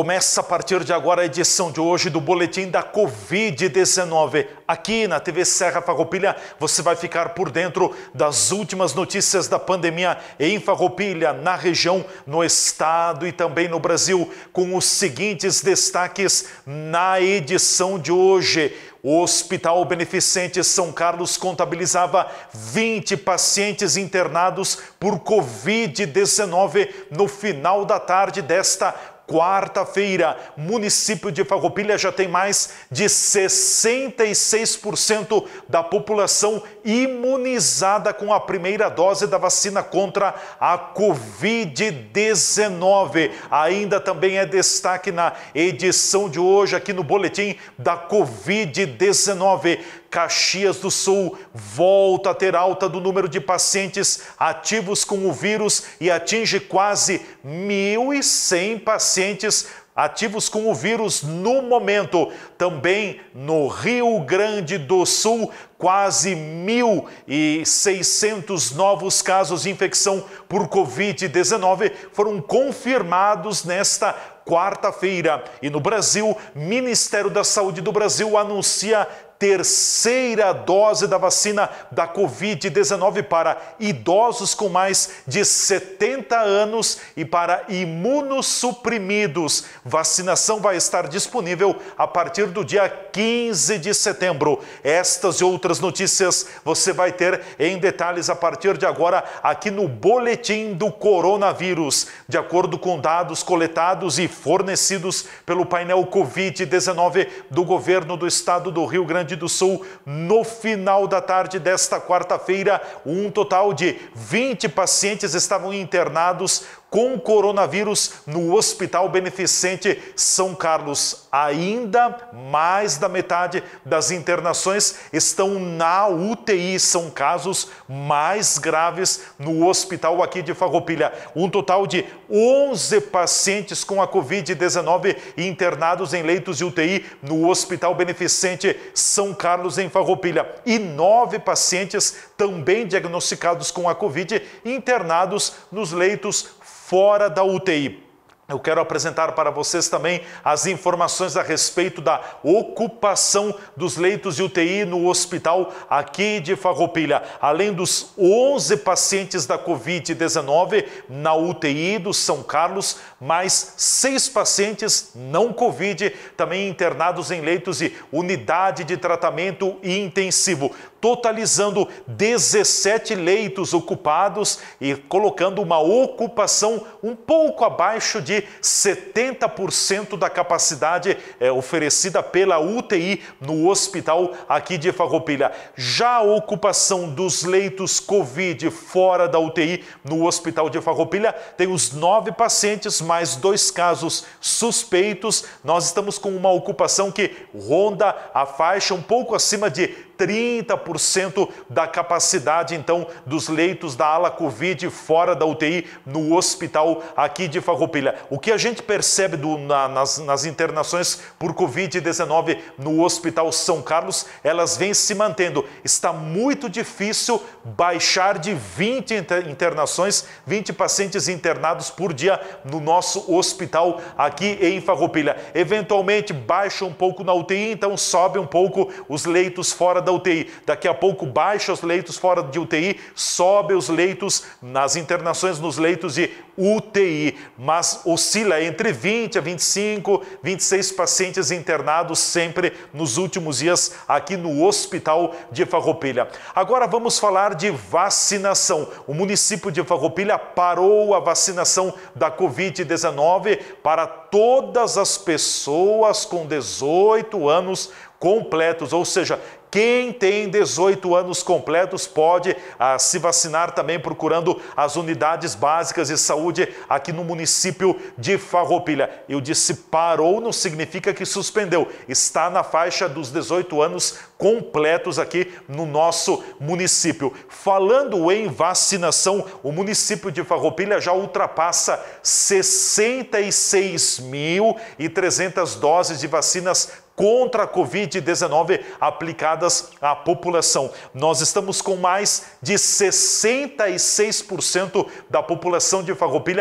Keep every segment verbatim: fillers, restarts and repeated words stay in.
Começa a partir de agora a edição de hoje do Boletim da Covid dezenove. Aqui na T V Serra Farroupilha você vai ficar por dentro das últimas notícias da pandemia em Farroupilha, na região, no estado e também no Brasil, com os seguintes destaques na edição de hoje. O Hospital Beneficente São Carlos contabilizava vinte pacientes internados por Covid dezenove no final da tarde desta quarta-feira. Município de Farroupilha já tem mais de sessenta e seis por cento da população imunizada com a primeira dose da vacina contra a Covid dezenove. Ainda também é destaque na edição de hoje aqui no Boletim da Covid dezenove. Caxias do Sul volta a ter alta do número de pacientes ativos com o vírus e atinge quase mil e cem pacientes ativos com o vírus no momento. Também no Rio Grande do Sul, quase mil e seiscentos novos casos de infecção por Covid dezenove foram confirmados nesta quarta-feira. E no Brasil, Ministério da Saúde do Brasil anuncia terceira dose da vacina da Covid dezenove para idosos com mais de setenta anos e para imunossuprimidos. Vacinação vai estar disponível a partir do dia quinze de setembro. Estas e outras notícias você vai ter em detalhes a partir de agora aqui no Boletim do Coronavírus. De acordo com dados coletados e fornecidos pelo painel Covid dezenove do governo do estado do Rio Grande do Sul, no final da tarde desta quarta-feira, um total de vinte pacientes estavam internados com coronavírus no Hospital Beneficente São Carlos. Ainda mais da metade das internações estão na U T I, são casos mais graves no hospital aqui de Farroupilha. Um total de onze pacientes com a Covid dezenove internados em leitos de U T I no Hospital Beneficente São Carlos em Farroupilha e nove pacientes também diagnosticados com a Covid internados nos leitos fora da U T I. Eu quero apresentar para vocês também as informações a respeito da ocupação dos leitos de U T I no hospital aqui de Farroupilha. Além dos onze pacientes da Covid dezenove na U T I do São Carlos, mais seis pacientes não Covid também internados em leitos de unidade de tratamento intensivo, totalizando dezessete leitos ocupados e colocando uma ocupação um pouco abaixo de setenta por cento da capacidade é, oferecida pela U T I no hospital aqui de Farroupilha. Já a ocupação dos leitos Covid fora da U T I no hospital de Farroupilha tem os nove pacientes, mais dois casos suspeitos. Nós estamos com uma ocupação que ronda a faixa um pouco acima de trinta por cento da capacidade, então, dos leitos da ala Covid fora da U T I no hospital aqui de Farroupilha. O que a gente percebe do, na, nas, nas internações por Covid dezenove no Hospital São Carlos, elas vêm se mantendo. Está muito difícil baixar de vinte internações, vinte pacientes internados por dia no nosso hospital aqui em Farroupilha. Eventualmente baixa um pouco na U T I, então sobe um pouco os leitos fora da U T I. Daqui a pouco baixa os leitos fora de U T I, sobe os leitos nas internações nos leitos de U T I, mas oscila entre vinte a vinte e cinco, vinte e seis pacientes internados sempre nos últimos dias aqui no Hospital de Farroupilha. Agora vamos falar de vacinação. O município de Farroupilha parou a vacinação da Covid dezenove para todas as pessoas com dezoito anos completos, ou seja, quem tem dezoito anos completos pode ah, se vacinar também procurando as unidades básicas de saúde aqui no município de Farroupilha. Eu disse parou, não significa que suspendeu. Está na faixa dos dezoito anos completos aqui no nosso município. Falando em vacinação, o município de Farroupilha já ultrapassa sessenta e seis mil e trezentas doses de vacinas contra a Covid dezenove aplicadas à população. Nós estamos com mais de sessenta e seis por cento da população de Farroupilha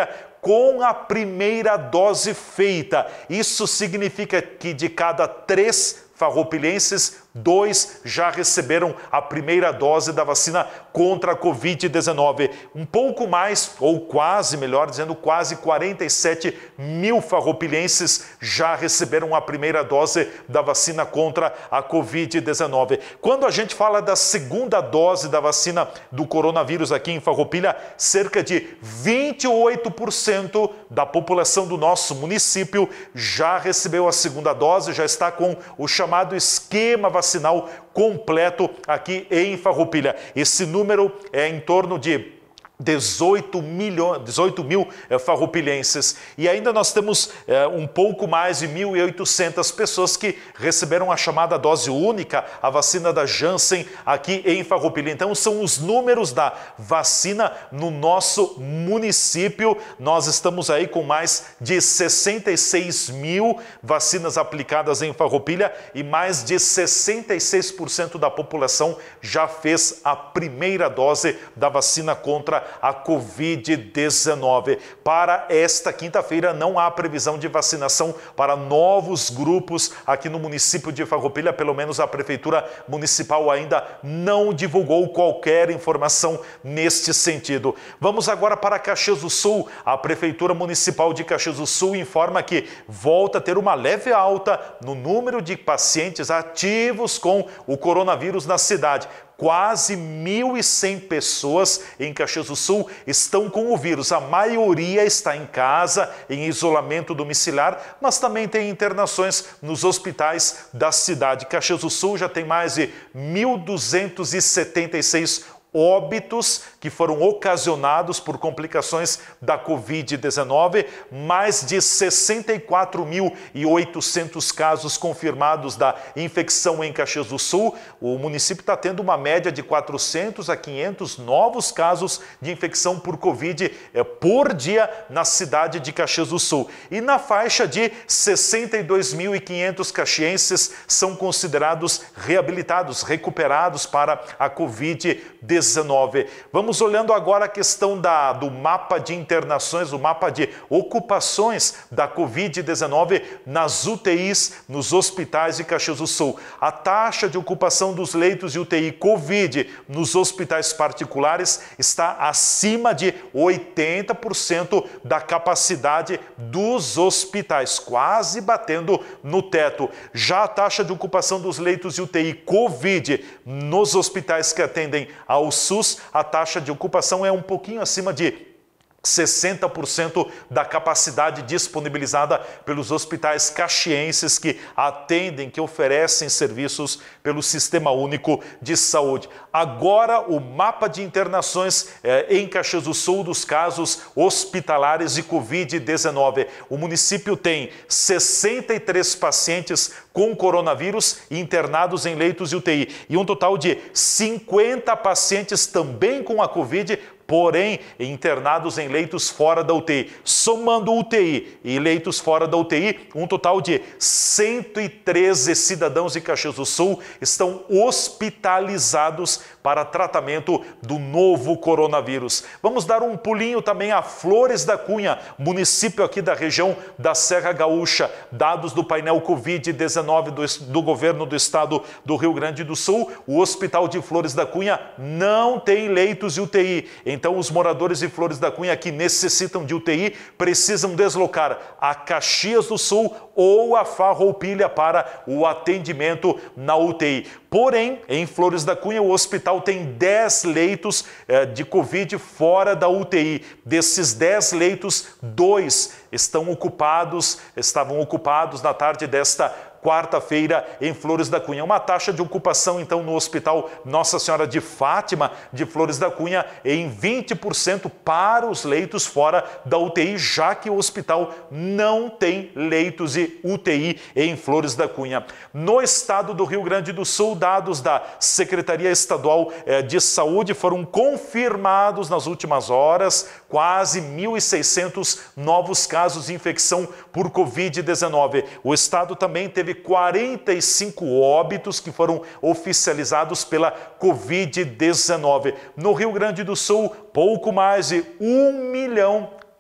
com a primeira dose feita. Isso significa que de cada três farroupilhenses, dois já receberam a primeira dose da vacina contra a covid dezenove. Um pouco mais, ou quase, melhor dizendo, quase quarenta e sete mil farroupilhenses já receberam a primeira dose da vacina contra a covid dezenove. Quando a gente fala da segunda dose da vacina do coronavírus aqui em Farroupilha, cerca de vinte e oito por cento da população do nosso município já recebeu a segunda dose, já está com o chamado esquema vacinal completo aqui em Farroupilha. Esse número é em torno de dezoito milhões, dezoito mil é, farroupilhenses. E ainda nós temos é, um pouco mais de mil e oitocentas pessoas que receberam a chamada dose única, a vacina da Janssen aqui em Farroupilha. Então são os números da vacina no nosso município. Nós estamos aí com mais de sessenta e seis mil vacinas aplicadas em Farroupilha e mais de sessenta e seis por cento da população já fez a primeira dose da vacina contra a covid dezenove. Para esta quinta-feira não há previsão de vacinação para novos grupos aqui no município de Farroupilha, pelo menos a Prefeitura Municipal ainda não divulgou qualquer informação neste sentido. Vamos agora para Caxias do Sul. A Prefeitura Municipal de Caxias do Sul informa que volta a ter uma leve alta no número de pacientes ativos com o coronavírus na cidade. Quase mil e cem pessoas em Caxias do Sul estão com o vírus. A maioria está em casa, em isolamento domiciliar, mas também tem internações nos hospitais da cidade. Caxias do Sul já tem mais de mil duzentos e setenta e seis óbitos que foram ocasionados por complicações da covid dezenove, mais de sessenta e quatro mil e oitocentos casos confirmados da infecção em Caxias do Sul. O município está tendo uma média de quatrocentos a quinhentos novos casos de infecção por Covid eh, por dia na cidade de Caxias do Sul. E na faixa de sessenta e dois mil e quinhentos caxienses são considerados reabilitados, recuperados para a covid dezenove. Vamos olhando agora a questão da, do mapa de internações, o mapa de ocupações da covid dezenove nas U T Is, nos hospitais de Caxias do Sul. A taxa de ocupação dos leitos de U T I Covid nos hospitais particulares está acima de oitenta por cento da capacidade dos hospitais, quase batendo no teto. Já a taxa de ocupação dos leitos de U T I Covid nos hospitais que atendem ao SUS, a taxa de ocupação é um pouquinho acima de sessenta por cento da capacidade disponibilizada pelos hospitais caxienses que atendem, que oferecem serviços pelo Sistema Único de Saúde. Agora, o mapa de internações eh, em Caxias do Sul dos casos hospitalares de covid dezenove. O município tem sessenta e três pacientes com coronavírus internados em leitos de U T I e um total de cinquenta pacientes também com a Covid, porém internados em leitos fora da U T I. Somando U T I e leitos fora da U T I, um total de cento e treze cidadãos de Caxias do Sul estão hospitalizados para tratamento do novo coronavírus. Vamos dar um pulinho também a Flores da Cunha, município aqui da região da Serra Gaúcha. Dados do painel covid dezenove do, do governo do estado do Rio Grande do Sul, o Hospital de Flores da Cunha não tem leitos de U T I. Então, os moradores de Flores da Cunha que necessitam de U T I precisam deslocar a Caxias do Sul ou a Farroupilha para o atendimento na U T I. Porém, em Flores da Cunha, o hospital tem dez leitos eh, de Covid fora da U T I. Desses dez leitos, dois estão ocupados, estavam ocupados na tarde desta quarta-feira em Flores da Cunha. Uma taxa de ocupação, então, no Hospital Nossa Senhora de Fátima de Flores da Cunha em vinte por cento para os leitos fora da U T I, já que o hospital não tem leitos de U T I em Flores da Cunha. No estado do Rio Grande do Sul, dados da Secretaria Estadual de Saúde foram confirmados nas últimas horas quase mil e seiscentos novos casos de infecção por covid dezenove. O estado também teve quarenta e cinco óbitos que foram oficializados pela covid dezenove. No Rio Grande do Sul, pouco mais de um milhão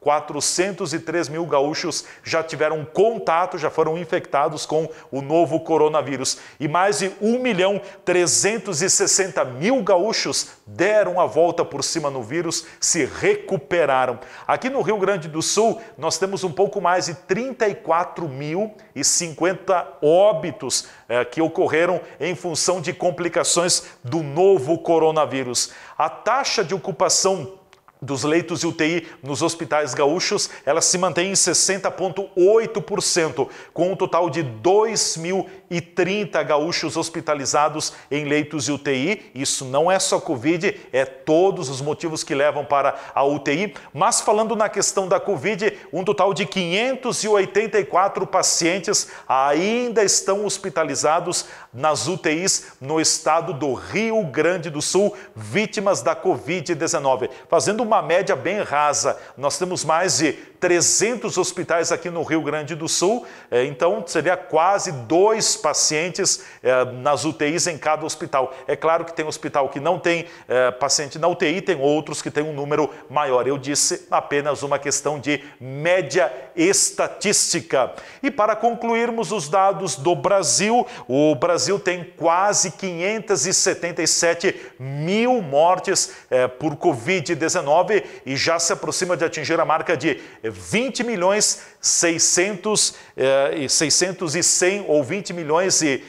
quatrocentos e três mil gaúchos já tiveram contato, já foram infectados com o novo coronavírus. E mais de um milhão trezentos e sessenta mil gaúchos deram a volta por cima no vírus, se recuperaram. Aqui no Rio Grande do Sul, nós temos um pouco mais de trinta e quatro mil e cinquenta óbitos eh, que ocorreram em função de complicações do novo coronavírus. A taxa de ocupação dos leitos de U T I nos hospitais gaúchos, ela se mantém em sessenta vírgula oito por cento, com um total de dois mil e trinta gaúchos hospitalizados em leitos de U T I. Isso não é só Covid, é todos os motivos que levam para a U T I. Mas falando na questão da Covid, um total de quinhentos e oitenta e quatro pacientes ainda estão hospitalizados nas U T Is no estado do Rio Grande do Sul, vítimas da Covid dezenove. Fazendo uma média bem rasa, nós temos mais de trezentos hospitais aqui no Rio Grande do Sul, então seria quase dois pacientes nas U T Is em cada hospital. É claro que tem hospital que não tem paciente na U T I, tem outros que tem um número maior. Eu disse apenas uma questão de média estatística. E para concluirmos os dados do Brasil, o Brasil tem quase quinhentos e setenta e sete mil mortes por Covid dezenove e já se aproxima de atingir a marca de vinte milhões seiscentos e cem ou vinte milhões e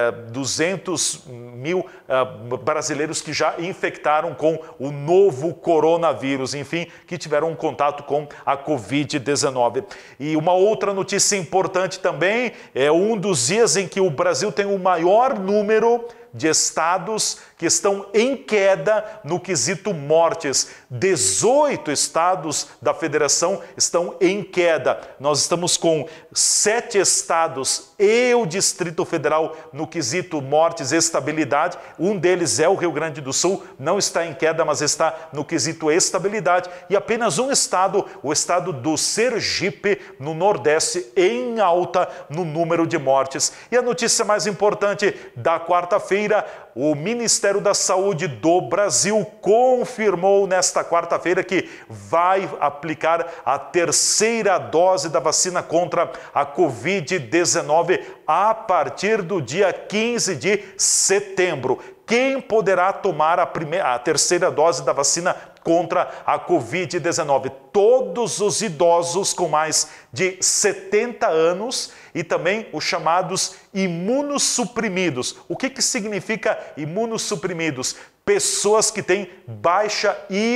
duzentos mil brasileiros que já infectaram com o novo coronavírus, enfim, que tiveram um contato com a Covid dezenove. E uma outra notícia importante também é um dos dias em que o Brasil tem o maior número de estados que estão em queda no quesito mortes. dezoito estados da federação estão em queda. Nós estamos com sete estados e o Distrito Federal no quesito mortes e estabilidade. Um deles é o Rio Grande do Sul, não está em queda, mas está no quesito estabilidade. E apenas um estado, o estado do Sergipe, no Nordeste, em alta no número de mortes. E a notícia mais importante da quarta-feira, o Ministério da Saúde do Brasil confirmou nesta quarta-feira que vai aplicar a terceira dose da vacina contra a Covid dezenove a partir do dia quinze de setembro. Quem poderá tomar a, primeira, a terceira dose da vacina contra a Covid dezenove? Todos os idosos com mais de setenta anos e também os chamados imunossuprimidos. O que, que significa imunossuprimidos? Pessoas que têm baixa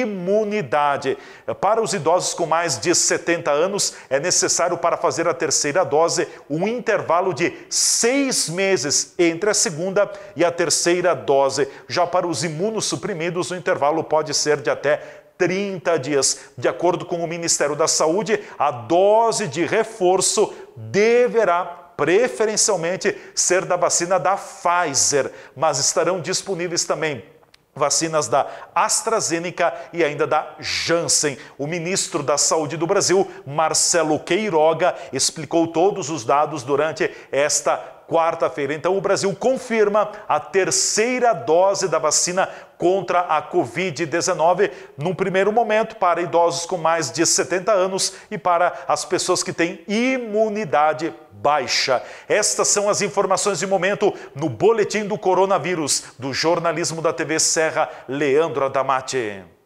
imunidade. Para os idosos com mais de setenta anos, é necessário para fazer a terceira dose um intervalo de seis meses entre a segunda e a terceira dose. Já para os imunossuprimidos, o intervalo pode ser de até trinta dias. De acordo com o Ministério da Saúde, a dose de reforço deverá preferencialmente ser da vacina da Pfizer, mas estarão disponíveis também vacinas da AstraZeneca e ainda da Janssen. O ministro da Saúde do Brasil, Marcelo Queiroga, explicou todos os dados durante esta quarta-feira. Então, o Brasil confirma a terceira dose da vacina contra a Covid dezenove, num primeiro momento para idosos com mais de setenta anos e para as pessoas que têm imunidade baixa. Estas são as informações de momento no Boletim do Coronavírus, do jornalismo da T V Serra, Leandro Adamati.